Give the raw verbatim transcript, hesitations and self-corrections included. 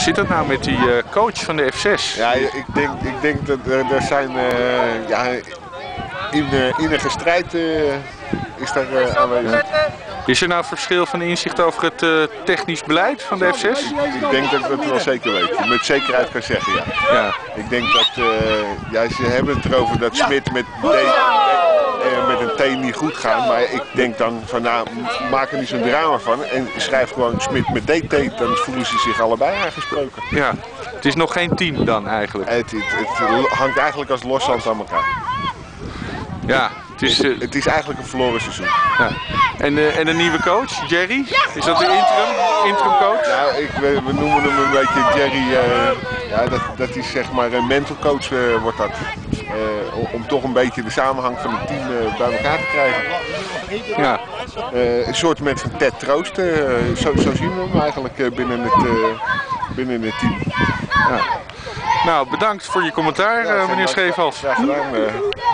zit het nou met die uh, coach van de F zes? Ja, ik denk, ik denk dat er, er zijn uh, ja, in, uh, innige strijd uh, is daar uh, aanwezig. Ja. Is er nou verschil van inzicht over het uh, technisch beleid van de F zes? Ik denk dat ik dat wel zeker weet. Met zekerheid kan zeggen, ja. Ja. Ik denk dat, uh, ja, ze hebben het erover dat Smit met, D, uh, met een T niet goed gaat. Maar ik denk dan van, nou, maak er niet zo'n drama van. En schrijf gewoon Smit met D T, dan voelen ze zich allebei aangesproken. Ja, het is nog geen team dan eigenlijk? Het, het, het hangt eigenlijk als loszand aan elkaar. Ja. Het is, uh... het is eigenlijk een verloren seizoen. Ja. En, uh, en een nieuwe coach, Jerry? Is dat de interim, interim coach? Nou, ik, we, we noemen hem een beetje Jerry. Uh, ja, dat, dat is zeg maar een mental coach uh, wordt dat. Uh, om toch een beetje de samenhang van het team uh, bij elkaar te krijgen. Ja. Uh, een soort met van Ted Troost. Uh, zo, zo zien we hem eigenlijk uh, binnen, het, uh, binnen het team. Ja. Nou, bedankt voor je commentaar, ja, uh, meneer Scheefals. Graag gedaan. Uh.